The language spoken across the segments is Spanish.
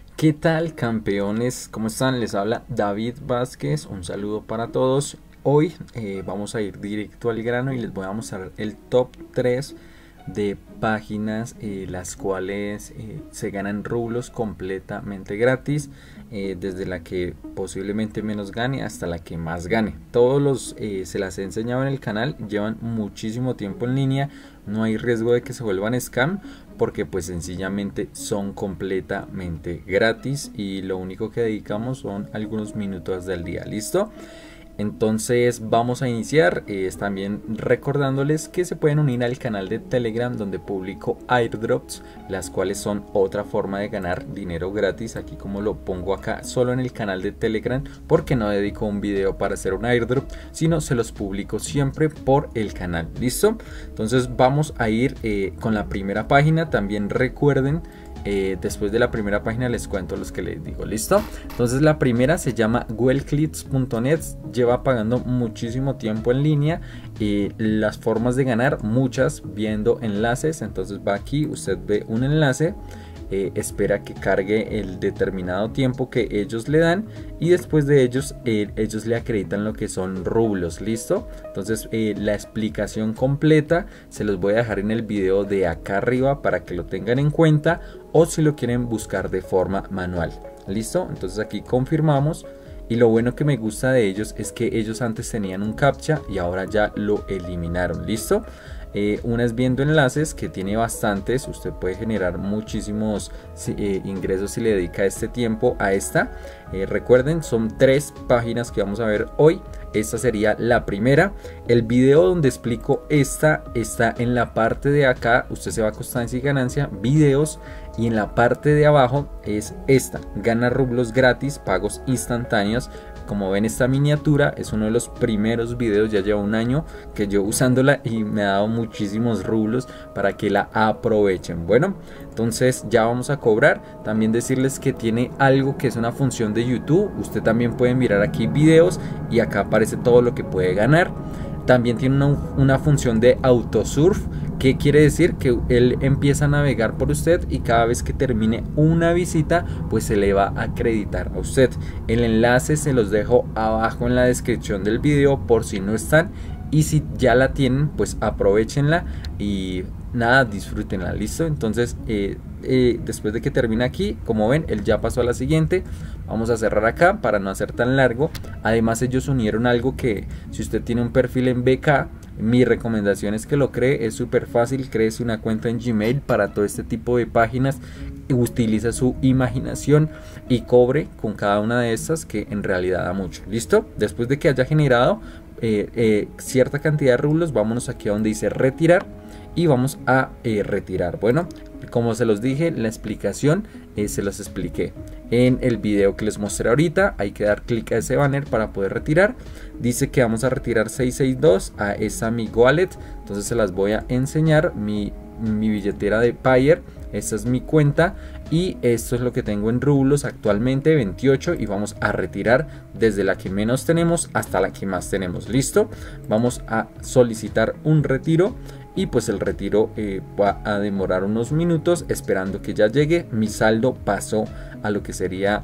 ¿Qué tal, campeones? ¿Cómo están? Les habla David Vázquez. Un saludo para todos. Hoy vamos a ir directo al grano y les voy a mostrar el top 3 de páginas las cuales se ganan rublos completamente gratis, desde la que posiblemente menos gane hasta la que más gane. Todos los se las he enseñado en el canal, llevan muchísimo tiempo en línea, no hay riesgo de que se vuelvan scam porque pues sencillamente son completamente gratis y lo único que dedicamos son algunos minutos del día. ¿Listo? Entonces vamos a iniciar, también recordándoles que se pueden unir al canal de Telegram donde publico airdrops, las cuales son otra forma de ganar dinero gratis, aquí como lo pongo acá solo en el canal de Telegram, porque no dedico un video para hacer un airdrop, sino se los publico siempre por el canal. ¿Listo? Entonces vamos a ir con la primera página. También recuerden, después de la primera página les cuento los que les digo. ¿Listo? Entonces la primera se llama wellclips.net, lleva pagando muchísimo tiempo en línea, las formas de ganar muchas viendo enlaces. Entonces va aquí, usted ve un enlace, espera que cargue el determinado tiempo que ellos le dan y después de ellos le acreditan lo que son rublos. ¿Listo? Entonces la explicación completa se los voy a dejar en el video de acá arriba para que lo tengan en cuenta, o si lo quieren buscar de forma manual. ¿Listo? Entonces aquí confirmamos. Y lo bueno que me gusta de ellos es que ellos antes tenían un captcha y ahora ya lo eliminaron. ¿Listo? Una es viendo enlaces, que tiene bastantes, usted puede generar muchísimos ingresos si le dedica este tiempo a esta. Recuerden, son 3 páginas que vamos a ver hoy. Esta sería la primera. El video donde explico esta está en la parte de acá. Usted se va a constancia y ganancia, videos, y en la parte de abajo es esta, gana rublos gratis, pagos instantáneos. Como ven, esta miniatura es uno de los primeros videos, ya lleva un año que yo usándola y me ha dado muchísimos rublos para que la aprovechen. Bueno, entonces ya vamos a cobrar. También decirles que tiene algo que es una función de YouTube. Usted también puede mirar aquí videos y acá aparece todo lo que puede ganar. También tiene una función de autosurf. ¿Qué quiere decir? Que él empieza a navegar por usted y cada vez que termine una visita pues se le va a acreditar a usted. El enlace se los dejo abajo en la descripción del video por si no están, y si ya la tienen pues aprovechenla y nada, disfrútenla. ¿Listo? Entonces después de que termine aquí, como ven, él ya pasó a la siguiente. Vamos a cerrar acá para no hacer tan largo. Además ellos unieron algo que si usted tiene un perfil en BK, mi recomendación es que lo cree. Es súper fácil, créese una cuenta en Gmail para todo este tipo de páginas, utiliza su imaginación y cobre con cada una de estas, que en realidad da mucho. ¿Listo? Después de que haya generado cierta cantidad de rublos, vámonos aquí a donde dice retirar y vamos a retirar. Bueno, como se los dije, la explicación se los expliqué en el video que les mostré ahorita. Hay que dar clic a ese banner para poder retirar. Dice que vamos a retirar 662 a esa mi wallet. Entonces se las voy a enseñar. Mi billetera de Payer, esta es mi cuenta y esto es lo que tengo en rublos actualmente, 28, y vamos a retirar desde la que menos tenemos hasta la que más tenemos. Listo, vamos a solicitar un retiro y pues el retiro va a demorar unos minutos esperando que ya llegue. Mi saldo pasó a lo que sería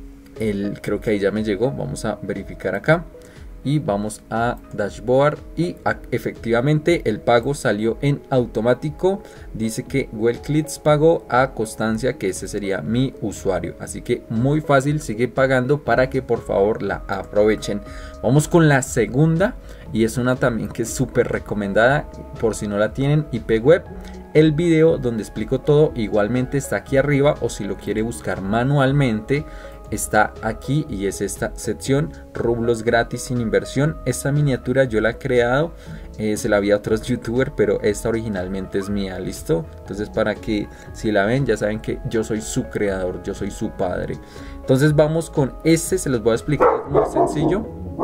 creo que ahí ya me llegó. Vamos a verificar acá y vamos a dashboard y efectivamente el pago salió en automático. Dice que Wellclips pagó a Constancia, que ese sería mi usuario, así que muy fácil, sigue pagando para que por favor la aprovechen. Vamos con la segunda y es una también que es súper recomendada por si no la tienen, IP web. El video donde explico todo igualmente está aquí arriba, o si lo quiere buscar manualmente está aquí, y es esta sección, rublos gratis sin inversión. Esta miniatura yo la he creado, se la vi a otros youtubers, pero esta originalmente es mía. ¿Listo? Entonces para que si la ven ya saben que yo soy su creador, yo soy su padre. Entonces vamos con este, se los voy a explicar muy sencillo.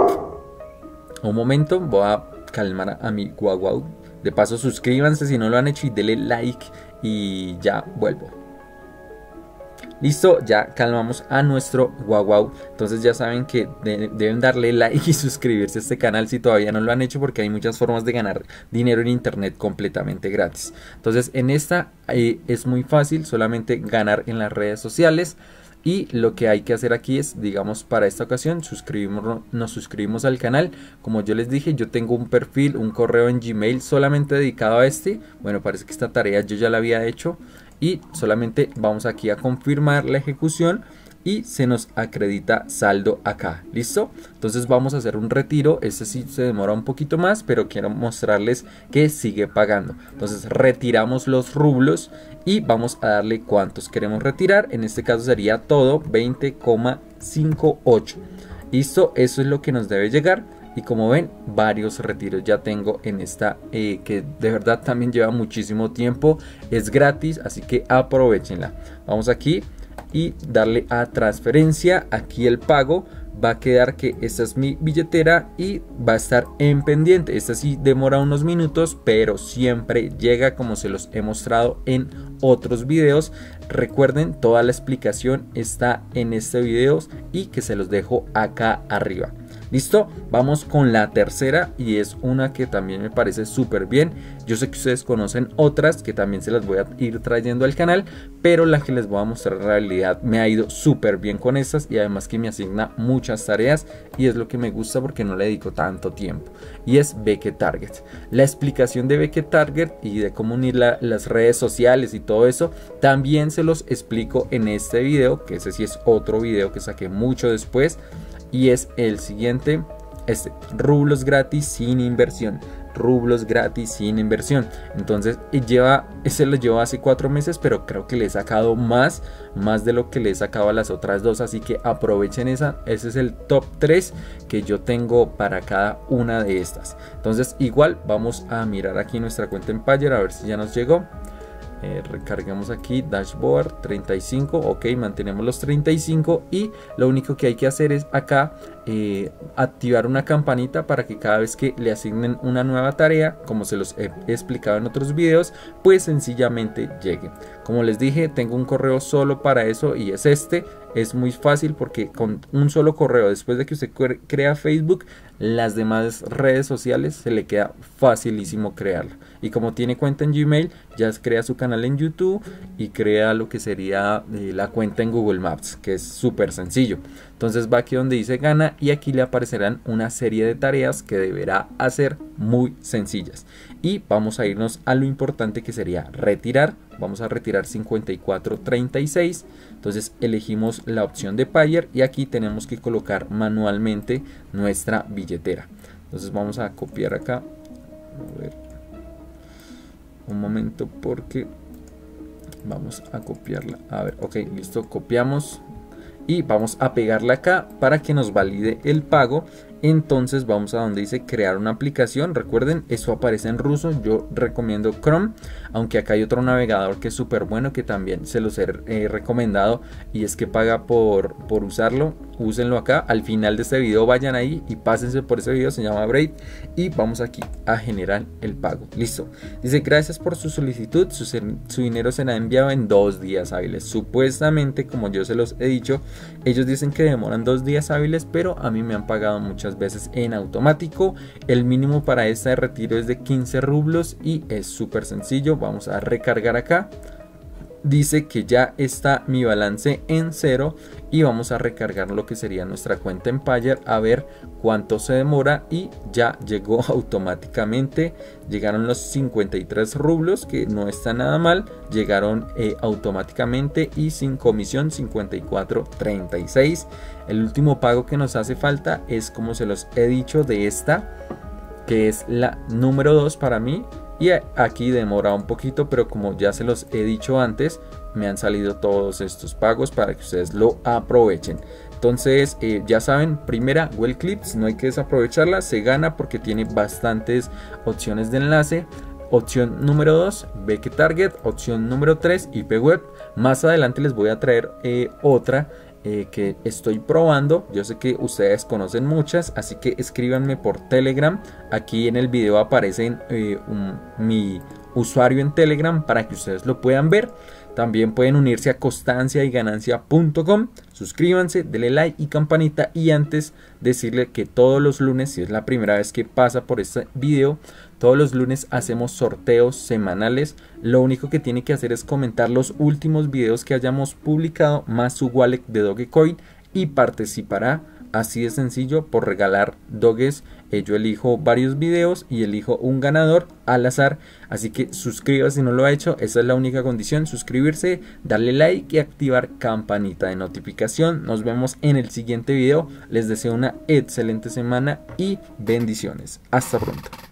Un momento, voy a calmar a mi guau. De paso suscríbanse si no lo han hecho y denle like y ya vuelvo. Listo, ya calmamos a nuestro guau. Entonces ya saben que deben darle like y suscribirse a este canal si todavía no lo han hecho, porque hay muchas formas de ganar dinero en internet completamente gratis. Entonces en esta es muy fácil, solamente ganar en las redes sociales. Y lo que hay que hacer aquí es, digamos, para esta ocasión nos suscribimos al canal. Como yo les dije, yo tengo un perfil, un correo en Gmail solamente dedicado a este. Bueno, parece que esta tarea yo ya la había hecho. Y solamente vamos aquí a confirmar la ejecución y se nos acredita saldo acá. ¿Listo? Entonces vamos a hacer un retiro. Este sí se demora un poquito más, pero quiero mostrarles que sigue pagando. Entonces retiramos los rublos y vamos a darle cuántos queremos retirar. En este caso sería todo 20,58. ¿Listo? Eso es lo que nos debe llegar. Y como ven, varios retiros ya tengo en esta que de verdad también lleva muchísimo tiempo. Es gratis, así que aprovechenla. Vamos aquí y darle a transferencia. Aquí el pago va a quedar que esta es mi billetera y va a estar en pendiente. Esta sí demora unos minutos, pero siempre llega, como se los he mostrado en otros videos. Recuerden, toda la explicación está en este video y que se los dejo acá arriba. Listo, vamos con la tercera y es una que también me parece súper bien. Yo sé que ustedes conocen otras que también se las voy a ir trayendo al canal, pero la que les voy a mostrar en realidad me ha ido súper bien con estas y además que me asigna muchas tareas y es lo que me gusta porque no le dedico tanto tiempo. Y es Becket Target. La explicación de Becket Target y de cómo unir las redes sociales y todo eso también se los explico en este video, que ese sí es otro video que saqué mucho después. Y es el siguiente, rublos gratis sin inversión. Rublos gratis sin inversión. Entonces ese lo llevo hace 4 meses, pero creo que le he sacado más de lo que le he sacado a las otras dos. Así que aprovechen esa. Ese es el top 3 que yo tengo para cada una de estas. Entonces igual vamos a mirar aquí nuestra cuenta en Payer a ver si ya nos llegó. Recargamos aquí dashboard 35, ok, mantenemos los 35 y lo único que hay que hacer es acá activar una campanita para que cada vez que le asignen una nueva tarea, como se los he explicado en otros videos, pues sencillamente llegue. Como les dije, tengo un correo solo para eso y es este. Es muy fácil porque con un solo correo, después de que usted crea Facebook, las demás redes sociales se le queda facilísimo crearla. Y como tiene cuenta en Gmail, ya crea su canal en YouTube y crea lo que sería la cuenta en Google Maps, que es súper sencillo. Entonces va aquí donde dice gana y aquí le aparecerán una serie de tareas que deberá hacer muy sencillas. Y vamos a irnos a lo importante, que sería retirar. Vamos a retirar 54.36. Entonces elegimos la opción de Payer y aquí tenemos que colocar manualmente nuestra billetera. Entonces vamos a copiar acá. A ver, un momento porque vamos a copiarla. A ver, ok, listo, copiamos y vamos a pegarla acá para que nos valide el pago. Entonces vamos a donde dice crear una aplicación. Recuerden, eso aparece en ruso. Yo recomiendo Chrome, aunque acá hay otro navegador que es súper bueno, que también se los he recomendado y es que paga por usarlo. Úsenlo acá. Al final de este video vayan ahí y pásense por ese video, se llama Braid. Y vamos aquí a generar el pago. Listo. Dice gracias por su solicitud, su dinero será enviado en 2 días hábiles. Supuestamente, como yo se los he dicho, ellos dicen que demoran 2 días hábiles, pero a mí me han pagado muchas veces en automático. El mínimo para este retiro es de 15 rublos y es súper sencillo. Vamos a recargar acá. Dice que ya está mi balance en 0 y vamos a recargar lo que sería nuestra cuenta en Payer a ver cuánto se demora y ya llegó automáticamente. Llegaron los 53 rublos, que no está nada mal, llegaron automáticamente y sin comisión 54.36. El último pago que nos hace falta es, como se los he dicho, de esta, que es la número 2 para mí. Y aquí demora un poquito, pero como ya se los he dicho antes, me han salido todos estos pagos para que ustedes lo aprovechen. Entonces ya saben, primera, Well Clips, no hay que desaprovecharla, se gana porque tiene bastantes opciones de enlace. Opción número 2, Becket Target. Opción número 3, IP Web. Más adelante les voy a traer otra que estoy probando. Yo sé que ustedes conocen muchas, así que escríbanme por Telegram. Aquí en el video aparece mi usuario en Telegram para que ustedes lo puedan ver. También pueden unirse a constanciayganancia.com. Suscríbanse, denle like y campanita. Y antes decirle que todos los lunes, si es la primera vez que pasa por este video, todos los lunes hacemos sorteos semanales. Lo único que tiene que hacer es comentar los últimos videos que hayamos publicado más su wallet de Dogecoin y participará, así de sencillo, por regalar Doges. Yo elijo varios videos y elijo un ganador al azar, así que suscríbase si no lo ha hecho. Esa es la única condición: suscribirse, darle like y activar campanita de notificación. Nos vemos en el siguiente video. Les deseo una excelente semana y bendiciones. Hasta pronto.